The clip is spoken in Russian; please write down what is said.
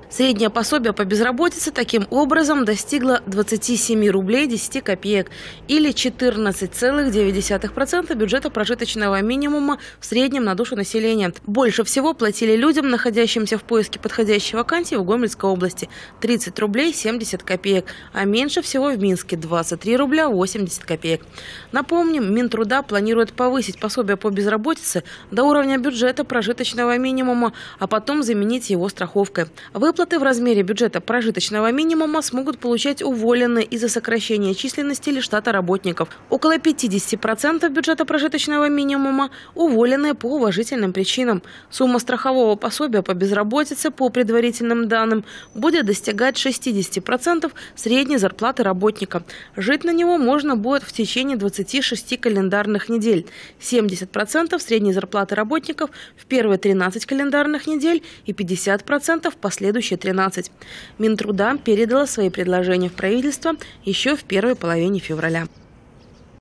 Среднее пособие по безработице таким образом достигло 27 рублей 10 копеек или 14,9% бюджета прожиточного минимума в среднем на душу населения. Больше всего платили людям, находящимся в поиске подходящей вакансии в Гомельской области – 30 рублей 70 копеек, а меньше всего в Минске – 23 рубля 80 копеек. Напомним, Минтруда планирует повысить пособие по безработице до уровня бюджета прожиточного минимума, а потом заменить его страховкой. Выплаты в размере бюджета прожиточного минимума смогут получать уволенные из-за сокращения численности или штата работников. Около 50% бюджета прожиточного минимума уволенные по уважительным причинам. Сумма страхового пособия по безработице, по предварительным данным, будет достигать 60% средней зарплаты работника. Жить на него можно будет в течение 26 календарных недель. 70% средней зарплаты работников в первые 13 календарных недель и 50% в последующие 13. Минтруда передала свои предложения в правительство еще в первой половине февраля.